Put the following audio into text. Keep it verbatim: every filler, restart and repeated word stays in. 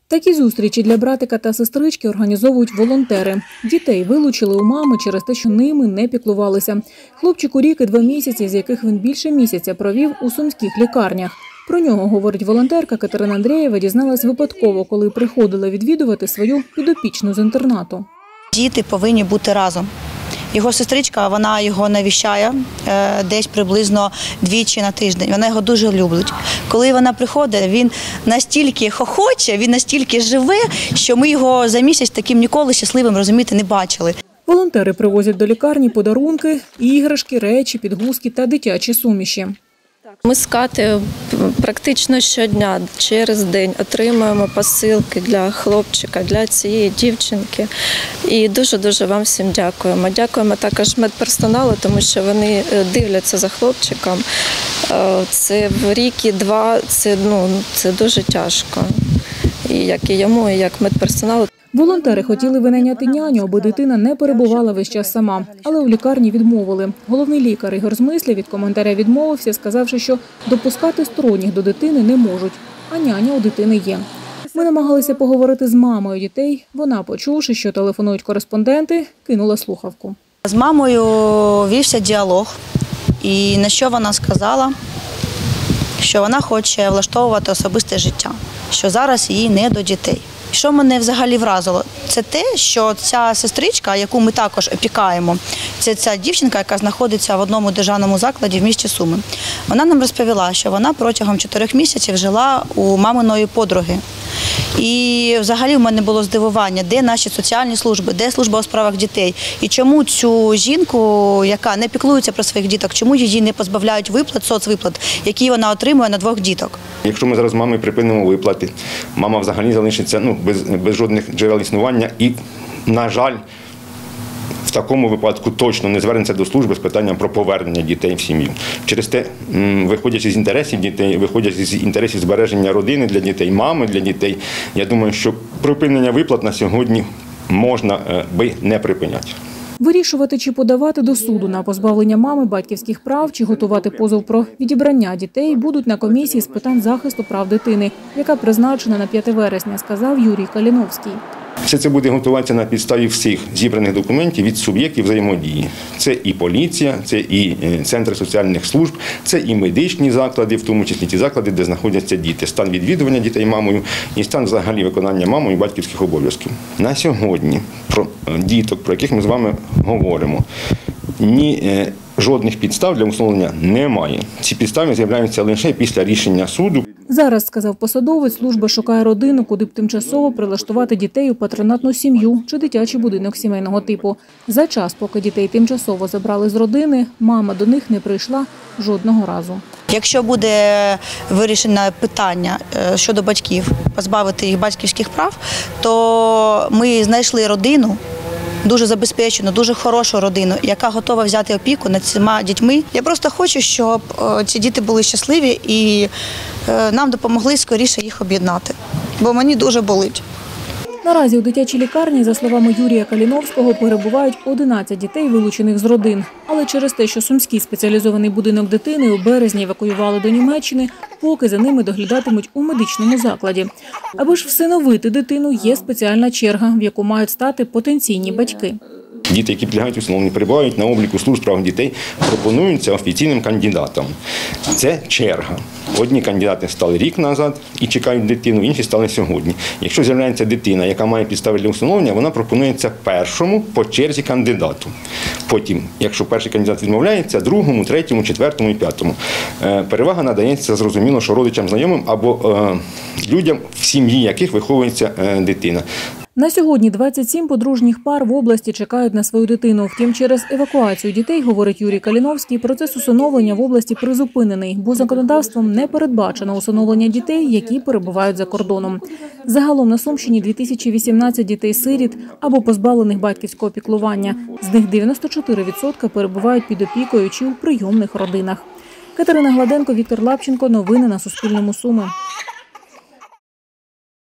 Такі зустрічі для братика та сестрички організовують волонтери. Дітей вилучили у мами через те, що ними не піклувалися. Хлопчику рік і два місяці, з яких він більше місяця провів у сумських лікарнях. Про нього, говорить волонтерка Катерина Андрієва, дізналась випадково, коли приходила відвідувати свою підопічну з інтернату. Діти повинні бути разом. Його сестричка, вона його навіщає е, десь приблизно двічі на тиждень. Вона його дуже любить. Коли вона приходить, він настільки хохоче, він настільки живе, що ми його за місяць таким ніколи щасливим, розумієте, не бачили. Волонтери привозять до лікарні подарунки, іграшки, речі, підгузки та дитячі суміші. Ми з Катею практично щодня, через день отримуємо посилки для хлопчика, для цієї дівчинки. І дуже-дуже вам всім дякуємо. Дякуємо також медперсоналу, тому що вони дивляться за хлопчиком. Це в рік і два, це, ну, це дуже тяжко. І як і йому, і як медперсоналу. Волонтери хотіли винайняти няню, аби дитина не перебувала весь час сама. Але у лікарні відмовили. Головний лікар Ігор Змисля від коментаря відмовився, сказавши, що допускати сторонніх до дитини не можуть, а няня у дитини є. Ми намагалися поговорити з мамою дітей. Вона, почувши, що телефонують кореспонденти, кинула слухавку. З мамою вівся діалог, і на що вона сказала, що вона хоче влаштовувати особисте життя, що зараз їй не до дітей. Що мене взагалі вразило? Це те, що ця сестричка, яку ми також опікаємо, це ця дівчинка, яка знаходиться в одному державному закладі в місті Суми. Вона нам розповіла, що вона протягом чотирьох місяців жила у маминої подруги. І взагалі в мене було здивування, де наші соціальні служби, де служба у справах дітей. І чому цю жінку, яка не піклується про своїх діток, чому її не позбавляють виплат, соцвиплат, які вона отримує на двох діток. Якщо ми зараз з мамою припинимо виплати, мама взагалі залишиться ну, без, без жодних джерел існування і, на жаль, в такому випадку точно не звернеться до служби з питанням про повернення дітей в сім'ю. Через те, виходячи з інтересів дітей, виходячи з інтересів збереження родини для дітей, мами для дітей, я думаю, що припинення виплат на сьогодні можна би не припиняти. Вирішувати, чи подавати до суду на позбавлення мами батьківських прав, чи готувати позов про відібрання дітей, будуть на комісії з питань захисту прав дитини, яка призначена на п'яте вересня, сказав Юрій Каліновський. Все це буде готуватися на підставі всіх зібраних документів від суб'єктів взаємодії. Це і поліція, це і центри соціальних служб, це і медичні заклади, в тому числі ті заклади, де знаходяться діти. Стан відвідування дітей мамою і стан взагалі виконання мамою батьківських обов'язків. На сьогодні про діток, про яких ми з вами говоримо, ні жодних підстав для усунення немає. Ці підстави з'являються лише після рішення суду. Зараз, сказав посадовець, служба шукає родину, куди б тимчасово прилаштувати дітей у патронатну сім'ю чи дитячий будинок сімейного типу. За час, поки дітей тимчасово забрали з родини, мама до них не прийшла жодного разу. Якщо буде вирішено питання щодо батьків, позбавити їх батьківських прав, то ми знайшли родину, дуже забезпечену, дуже хорошу родину, яка готова взяти опіку над цими дітьми. Я просто хочу, щоб ці діти були щасливі і нам допомогли скоріше їх об'єднати, бо мені дуже болить. Наразі у дитячій лікарні, за словами Юрія Каліновського, перебувають одинадцять дітей, вилучених з родин. Але через те, що Сумський спеціалізований будинок дитини у березні евакуювали до Німеччини, поки за ними доглядатимуть у медичному закладі. Аби ж всиновити дитину, є спеціальна черга, в яку мають стати потенційні батьки. Діти, які підлягають усиновленню, перебувають на обліку служб прав дітей, пропонуються офіційним кандидатам. Це черга. Одні кандидати стали рік назад і чекають дитину, інші стали сьогодні. Якщо з'являється дитина, яка має підстави для усиновлення, вона пропонується першому по черзі кандидату. Потім, якщо перший кандидат відмовляється, другому, третьому, четвертому і п'ятому. Перевага надається, зрозуміло, що родичам, знайомим або людям, в сім'ї яких виховується дитина. На сьогодні двадцять сім подружніх пар в області чекають на свою дитину. Втім, через евакуацію дітей, говорить Юрій Каліновський, процес усиновлення в області призупинений, бо законодавством не передбачено усиновлення дітей, які перебувають за кордоном. Загалом на Сумщині дві тисячі вісімнадцять дітей-сиріт або позбавлених батьківського піклування. З них дев'яносто чотири відсотки перебувають під опікою чи у прийомних родинах. Катерина Гладенко, Віктор Лапченко. Новини на Суспільному. Суми.